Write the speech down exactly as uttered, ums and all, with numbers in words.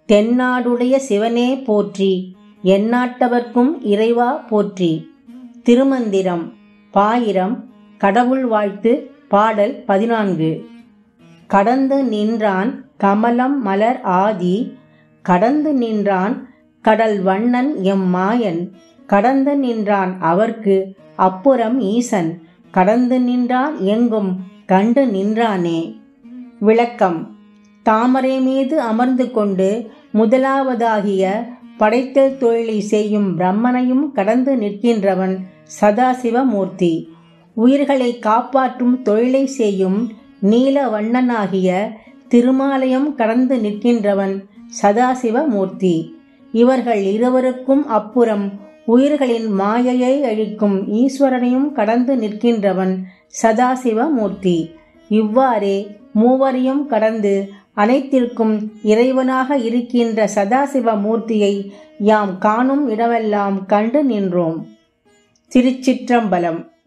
தென்னாடுடைய சிவனே போற்றி, எந்நாட்டவர்க்கும் இறைவா போற்றி. திருமந்திரம் பாயிரம். கடவுள் வாழ்த்து. பாடல் பதினான்கு. கடந்து நின்றான் கமலம் மலர் ஆதி, கடந்து நின்றான் கடல் வண்ணன் எம் மாயன், கடந்து நின்றான் அவர்க்கு அப்புறம் ஈசன், கடந்து நின்றான் எங்கும் கண்டு நின்றானே. விளக்கம். தாமரை மீது அமர்ந்து கொண்டு முதலாவதாகிய படைத்தல் தொழிலை செய்யும் பிரம்மனையும் கடந்து நிற்கின்றவன் சதாசிவமூர்த்தி. உயிர்களை காப்பாற்றும் தொழிலை செய்யும் நீல வண்ணனாகிய திருமாலயம் கடந்து நிற்கின்றவன் சதாசிவமூர்த்தி. இவர்கள் இருவருக்கும் அப்புறம் உயிர்களின் மாயையை அழிக்கும் ஈஸ்வரனையும் கடந்து நிற்கின்றவன் சதாசிவமூர்த்தி. இவ்வாறே மூவரையும் கடந்து அனைத்திற்கும் இறைவனாக இருக்கின்ற சதாசிவமூர்த்தியை யாம் காணும் இடமெல்லாம் கண்டு நின்றோம். திருச்சிற்றம்பலம்.